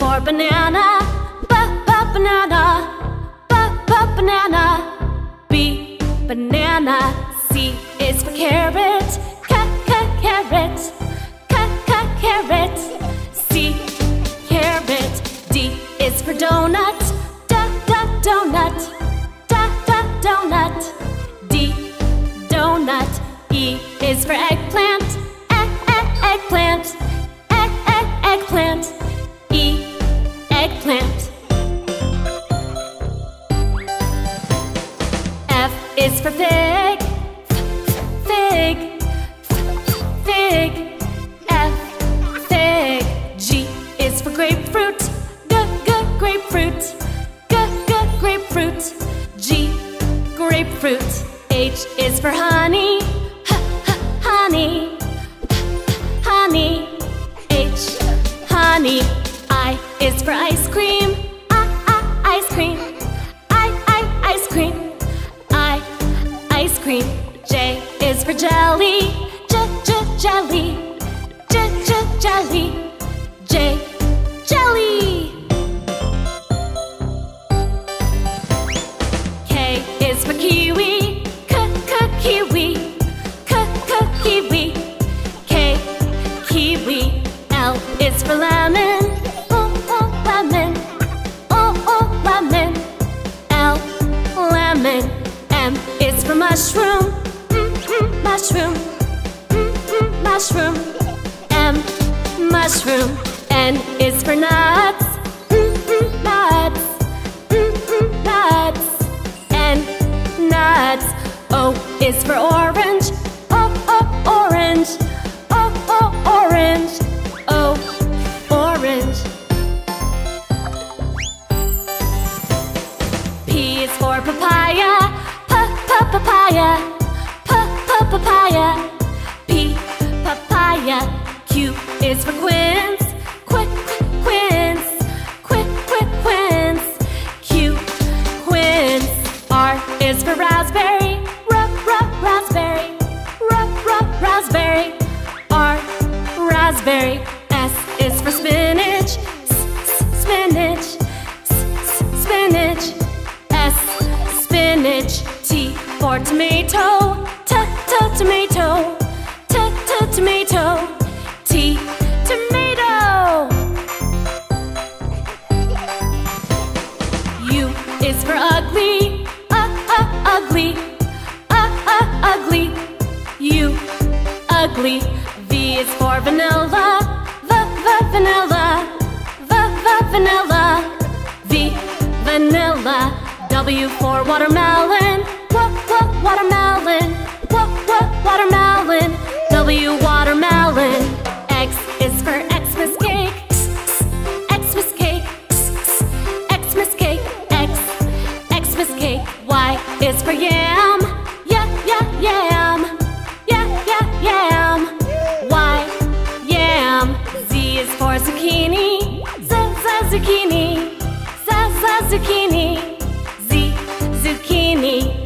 for banana, banana. Banana. B, banana. C is for carrot, carrot. Carrot. C, carrot. D is for donut, donut. Donut. D, donut. E is for eggplant, eggplant. Eggplant. E, eggplant. F is for fig, fig. F, fig. G is for grapefruit, grapefruit. Grapefruit. G, grapefruit. H is for honey, honey. H, honey. I is for ice cream, ice cream. Ice cream. Ice cream. J is for jelly, jelly. Jelly. J, jelly. K is for kiwi, kiwi. Kiwi. K, kiwi. L is for lemon, lemon. Lemon. L, lemon. M is for mushroom, mushroom. M, mushroom. N is for nuts, nuts. N, nuts. O is for orange, orange. Orange. O, orange. P is for papaya, papaya. Papaya. P, papaya. Q is for quince, quince. Q, quince. R is for raspberry, raspberry. Raspberry. R, raspberry. S is for spinach, spinach. S, spinach. T for tomato, tomato. Tomato. T, tomato. U is for ugly, ugly. Ugly. U, ugly. V is for vanilla, vanilla. Vanilla. V, vanilla. W for watermelon, watermelon. Watermelon. W, watermelon. X is for Xmas cake, Xmas cake. Xmas cake. X, Xmas cake. Y is for yam, yam. Yam. Y, yam. Z is for zucchini, zucchini. Zucchini. Z, zucchini.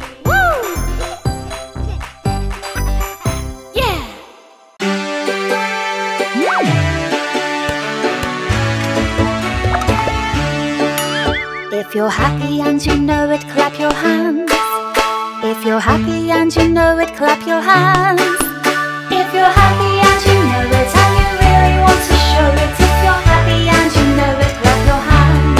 If you're happy and you know it, clap your hands. If you're happy and you know it, clap your hands. If you're happy and you know it, and you really want to show it. If you're happy and you know it, clap your hands.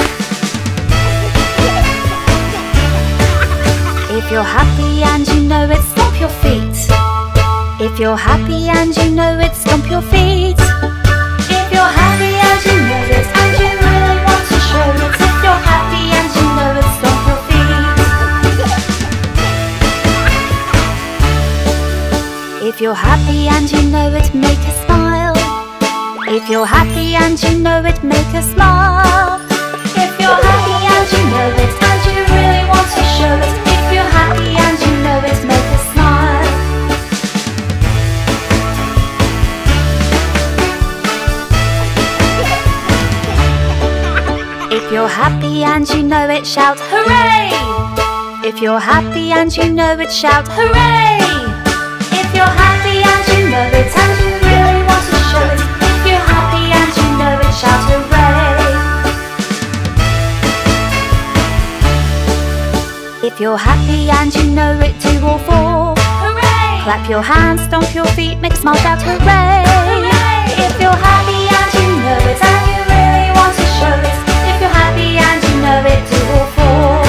If you're happy and you know it, stomp your feet. If you're happy and you know it, stomp your feet. If you're happy and you know it, and you really want to show it. If you're happy and you know it, stomp your feet. If you're happy and you know it, make a smile. If you're happy and you know it, make a smile. If you're happy and you know it, and you really want to show it. If you're happy and you know it, make a smile. If you're happy and you know it, shout hooray! If you're happy and you know it, shout hooray! If you're happy and you know it, and you really want to show it. If you're happy and you know it, shout hooray! If you're happy and you know it, 2 or 4. Hooray! Clap your hands, stomp your feet, make a smile, shout hooray! Hooray! If you're happy and you know it and you really want to show it, if you're happy and you know it, 2 or 4.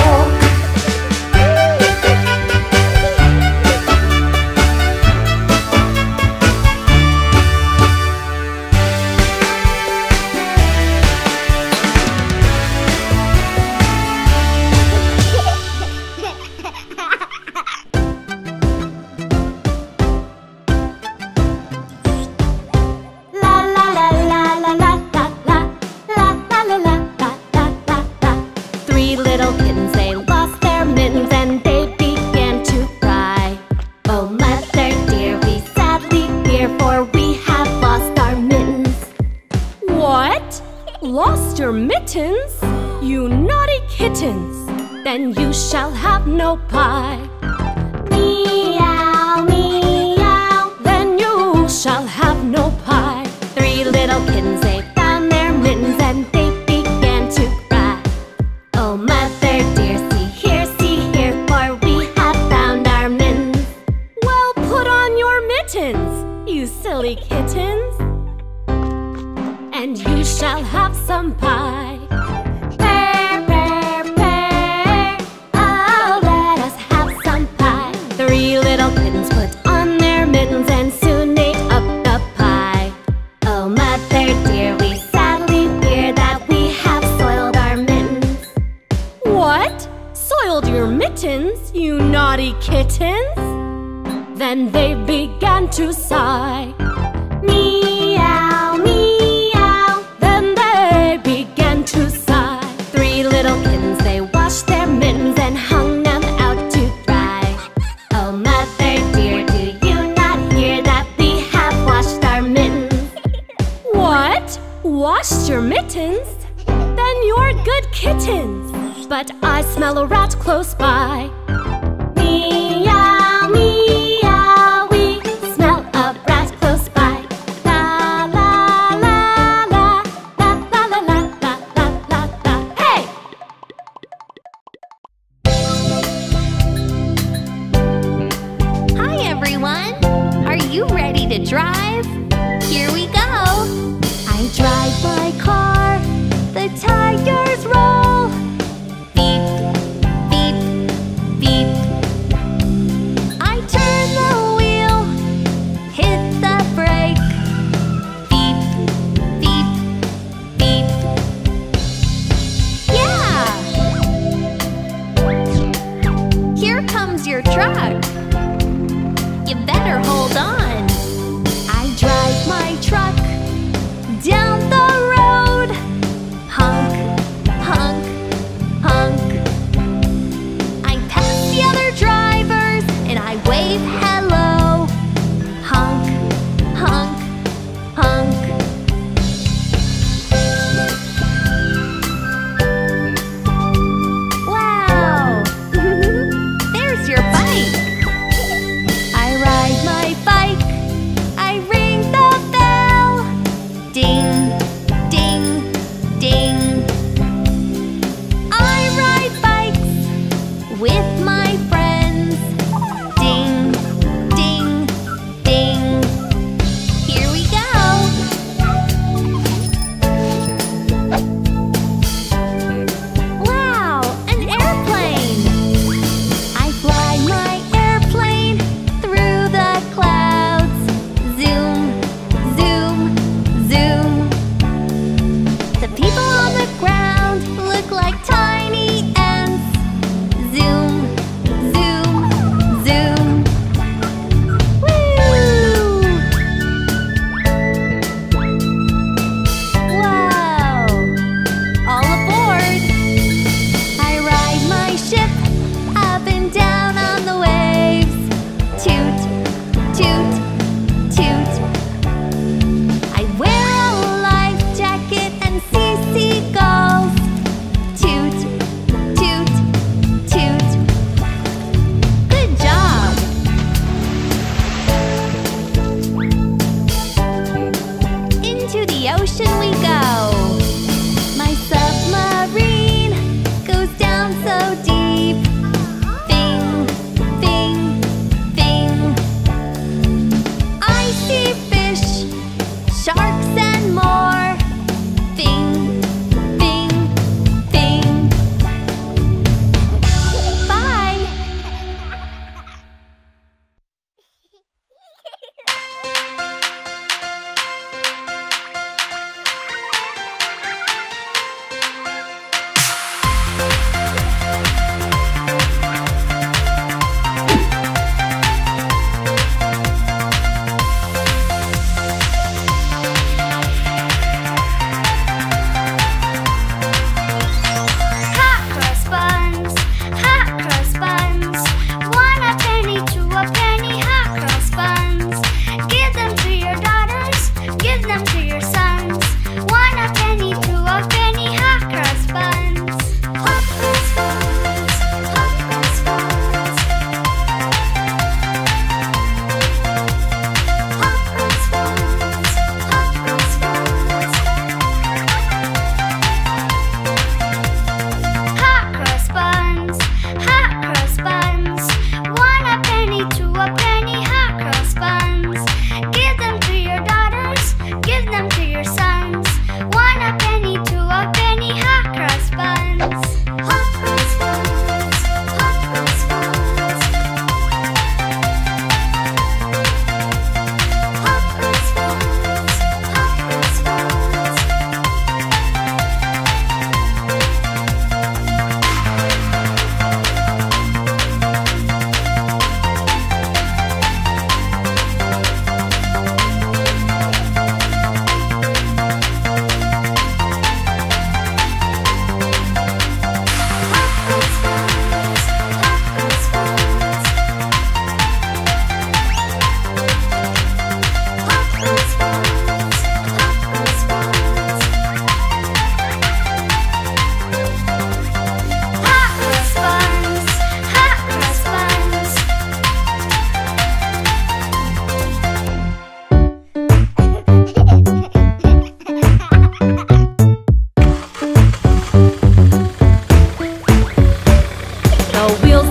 Lost your mittens? You naughty kittens! Then you shall have no pie. Meow, meow. Then you shall have no pie. 3 little kittens, they found their mittens and they began to cry. Oh, mother dear, see here, for we have found our mittens. Well, put on your mittens, you silly kittens, and you shall have some pie. Purr, purr, purr. Oh, let us have some pie. 3 little kittens put on their mittens and soon ate up the pie. Oh, mother dear, we sadly fear that we have soiled our mittens. What? Soiled your mittens, you naughty kittens? Then they began to sigh. Meow, meow. Then they began to sigh. 3 little kittens, they washed their mittens and hung them out to dry. Oh, mother dear, do you not hear that we have washed our mittens? What? Washed your mittens? Then you're good kittens. But I smell a rat close by. Meow, meow, we smell a rat close by. La la la la, la la la la la la la la. Hey! Hi everyone! Are you ready to drive? Here we go! I drive my car, the tires roll. Beep, beep, beep. I turn the wheel, hit the brake. Beep, beep, beep. Yeah! Here comes your truck. You better hold on. I drive my truck down the road. Honk, honk, honk. I pass the other drivers and I wave hello. Honk, honk, honk. Wow! There's your bike.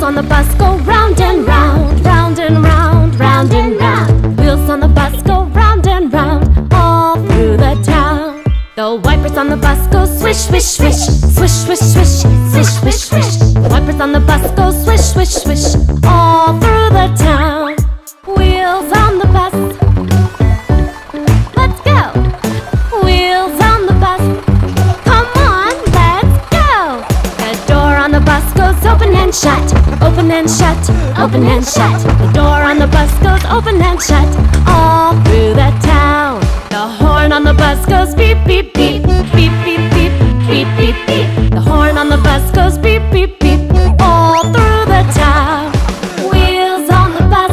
on the bus go round and round, round and round, round and round. Wheels on the bus go round and round, all through the town. The wipers on the bus go swish, swish, swish, swish, swish, swish, swish, swish, swish. The wipers on the bus go swish, swish, swish, all through the town. Wheels on the bus, let's go. Wheels on the bus, come on, let's go. The door on the bus goes open and shut, open and shut, open and shut. The door on the bus goes open and shut, all through the town. The horn on the bus goes beep, beep, beep, beep, beep, beep, beep, beep, beep. The horn on the bus goes beep, beep, beep, all through the town. Wheels on the bus,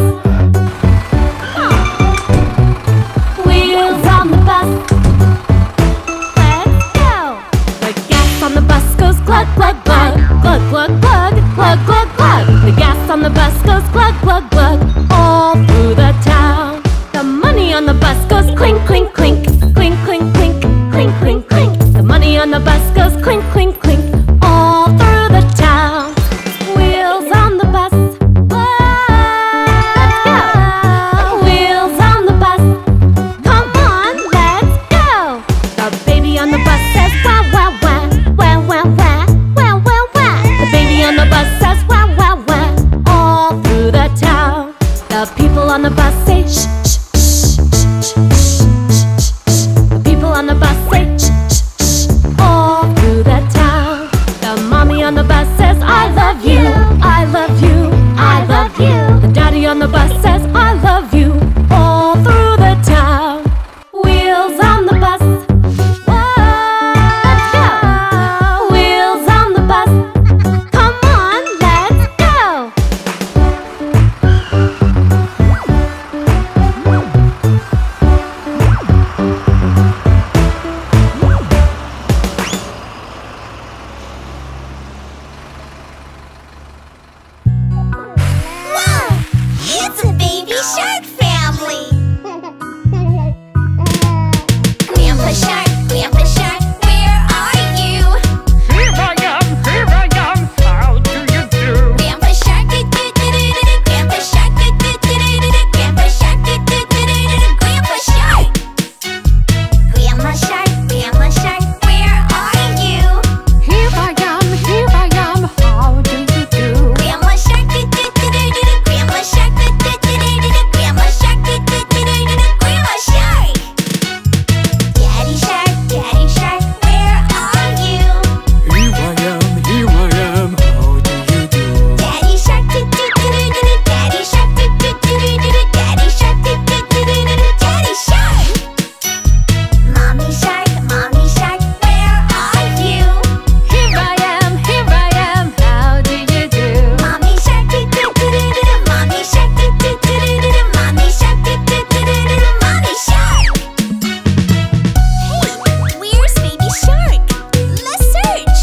wheels on the bus, let's go. The gas on the bus goes glug, glug, glug, glug, glug, glug, glug, glug, glug. The gas on the bus goes glug, glug, glug, all through the town. The money on the bus goes clink, clink, clink, clink, clink, clink, clink, clink, clink. The money on the bus goes clink, clink, clink, all through the town. Wheels on the bus, let's go. Wheels on the bus, come on, let's go. The baby on the bus says wah, wah, wah, wah, wah, wah, wah, wah, wah. The baby on the bus says wah, wah, wah, all through the town. The people on the bus say shh, shh, shh, shh, shh, shh, shh. The people on the bus say shh, shh, shh, all through the town. The mommy on the bus says I love you, I love you, I love you. The daddy on the bus says I love you, all through the town. Wheels on the bus, let's go. Wheels on the bus, come on, let's go. Wow! It's a baby shark family! Grandpa Shark, where are you? Here I am, how do you do? Grandpa Shark, do-do-do-do-do-do. Grandpa Shark, do-do-do-do-do-do. Grandpa Shark, do-do-do-do-do-do. Grandpa Shark! Grandma Shark, where are you? Here I am, how do you do? Grandma Shark, do-do-do-do-do-do. Grandma Shark, do-do-do-do-do-do. Grandma Shark, do-do-do-do-do-do. Grandma Shark! Daddy Shark, where are you? Here I am, how do you do? Daddy Shark, do-do-do-do-do-do. Daddy Shark, do-do-do-do-do-do. Daddy Shark, do-do-do-do-do-do. Daddy Shark! Mommy Shark, where are you? Here I am, how do you do? Mommy Shark, do-do-do-do-do-do. Mommy Shark, do-do-do-do-do-do. Mommy Shark, do-do-do-do-do-do. Mommy Shark! Hey, where's Baby Shark? Let's search!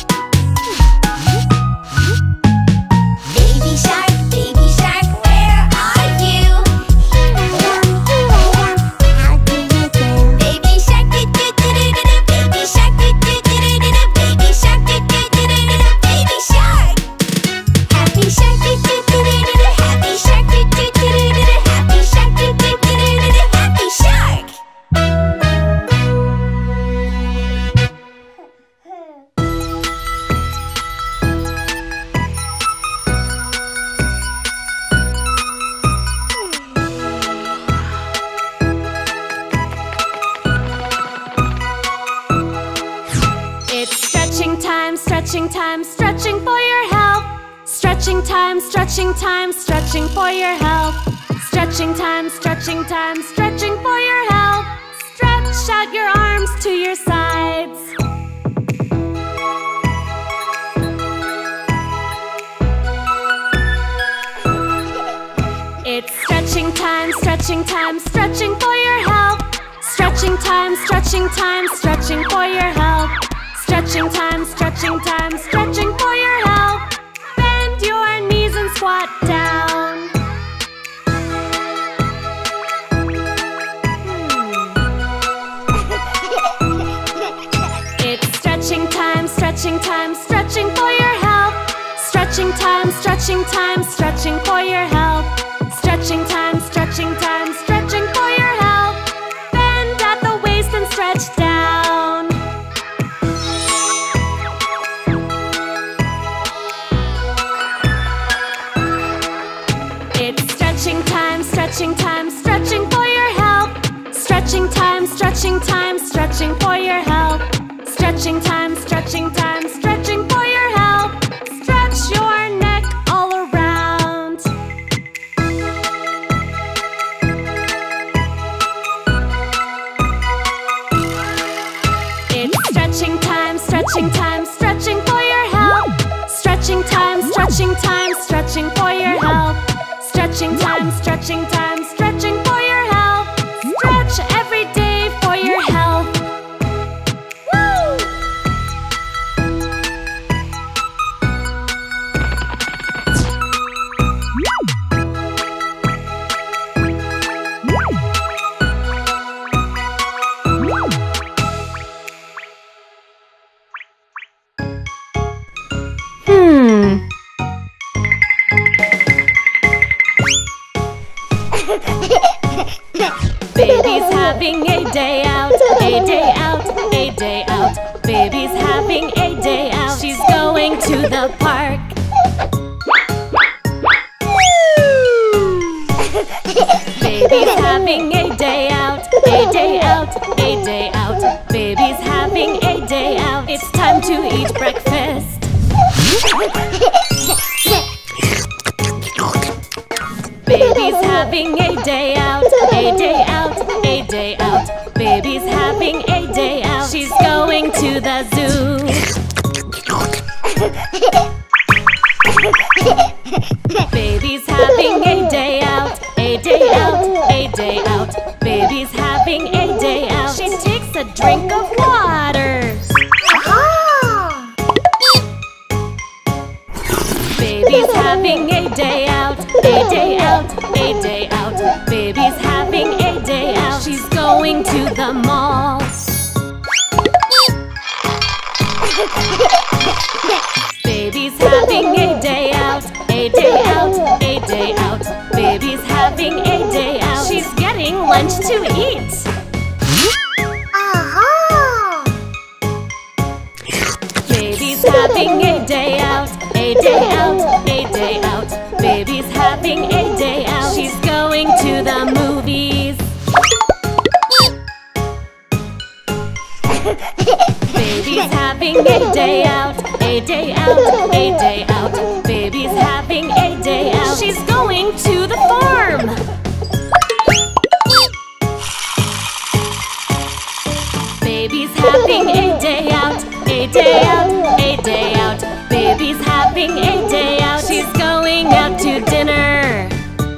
Baby Shark, where are you? Here I am, how do you do? Baby Shark, do-do-do-do-do-do. Baby Shark, do-do-do-do-do-do. Baby Shark, do-do-do-do-do-do. Baby Shark! Happy Shark, do-do-do-do-do-do. Happy Shark, do-do-do-do-do-do. Happy Shark, do-do-do-do-do-do. Happy Shark! It's stretching time, stretching time, stretching for your health. Stretching time, stretching time, stretching for your health. Stretching time, stretching time, stretching for your health. Stretch out your arms to your sides. It's stretching time, stretching time, stretching for your health. Stretching time, stretching time, stretching for your health. Stretching time, stretching time, stretching for your health. Bend your knees and squat down. It's stretching time, stretching time, stretching for your health. Stretching time, stretching time, stretching for your health. Stretching time, stretching time, stretching for your health. Bend at the waist and stretch down. It's stretching time, stretching time, stretching for your health. Stretching time, stretching time, stretching for your health. Stretching time, stretching time, stretching for your health. Stretch your neck all around. It's stretching time, stretching time, stretching for your health. Stretching time, stretching time, stretching for your health. Stretching time, stretching time, stretching for your health. Stretch every day for your health. Woo! Baby's having a day out, a day out, a day out. Baby's having a day out. She's going to the park. Baby's having a day out, a day out, a day out. Baby's having a day out. It's time to eat breakfast. Baby's having a day out, a day out, a day out. Baby's having a day out. She's going to the zoo. Baby's having a day out, a day out, a day out. Baby's having a day out. She takes a drink of water. Baby's having a day out, a day out, a day out. Baby's having a day out. She's going to the mall. Baby's having a day out, a day out, a day out. Baby's having a day out. She's getting lunch to eat. Baby's having a day out, a day out, a day out. Baby's having a day out. She's going to the movies. Baby's having a day out, a day out, a day out. Baby's having a day out. She's going to the farm. Baby's having a day out, a day out, a day out. Baby's having a day out. She's going out to dinner.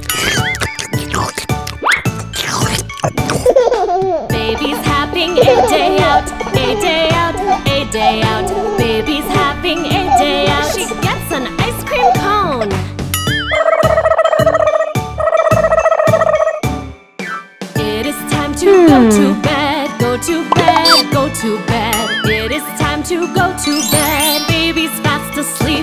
Baby's having a day out, a day out, a day out. Baby's having a day out. She gets an ice cream cone. It is time to go to bed, go to bed, go to bed. It is time to go to bed. Baby's fast asleep.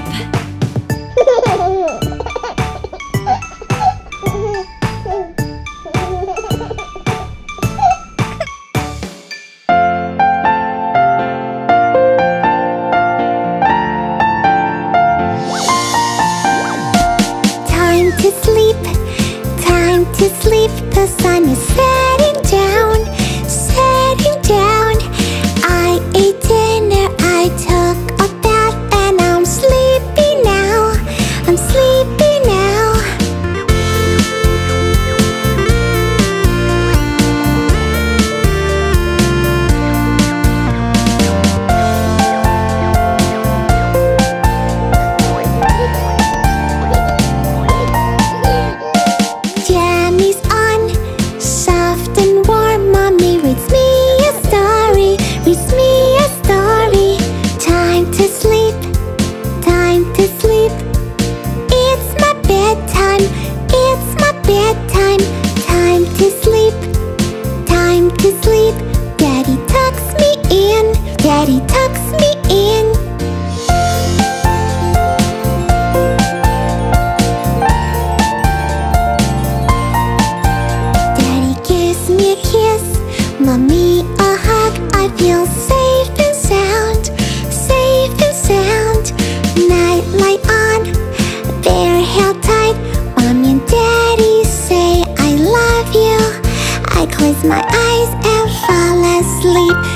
Time to sleep, time to sleep. The sun is setting down, setting down. I ate dinner, I took a bath, and I'm sleepy now, I'm sleepy now. Jammies on, soft and warm. Mommy reads me a story, reads me a story. Time to sleep, time to sleep. close my eyes and fall asleep.